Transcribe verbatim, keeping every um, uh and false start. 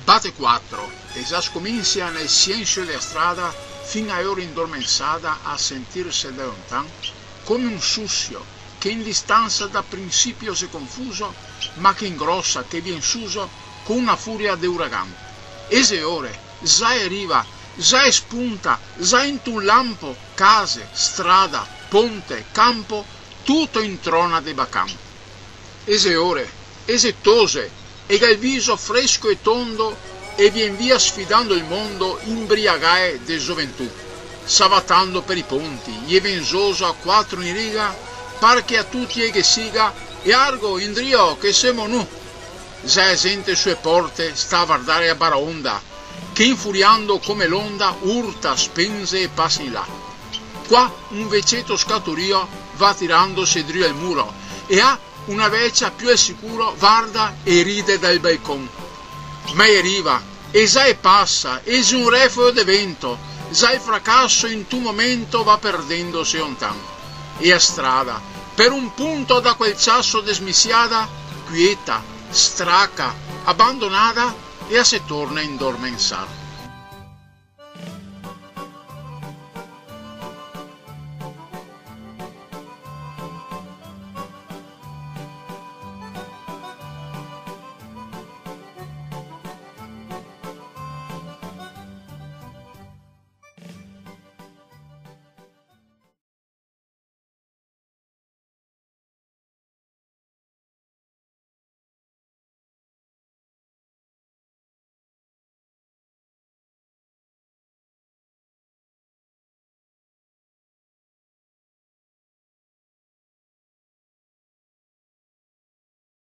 Batte quattro, e già scomincia nel silenzio della strada, fin a ora indormensata a sentirsi da lontano, come un sussio che in distanza da principio si confuso, ma che ingrossa, che vien suso con una furia de uragano. Ese ore, già arriva, già spunta, già in un lampo, case, strada, ponte, campo, tutto introna de bacan. Ese ore, ese tose, e il viso fresco e tondo, e vien via sfidando il mondo imbriagae de gioventù, savatando per i ponti, e venzoso a quattro in riga, par che a tutti e che siga, e argo indrio che semo nu. Già gente sue porte sta a guardare a baraonda, che infuriando come l'onda urta, spense e passi in là. Qua un vecetto scaturio va tirandosi drio al muro, e ha una vecchia più al sicuro guarda e ride dal balcon. Ma arriva, e già e passa, e già un refugio de vento, già il fracasso in tu momento va perdendosi lontano. E a strada, per un punto da quel ciasso desmisiata, quieta, straca, abbandonata, e a se torna a indormensar.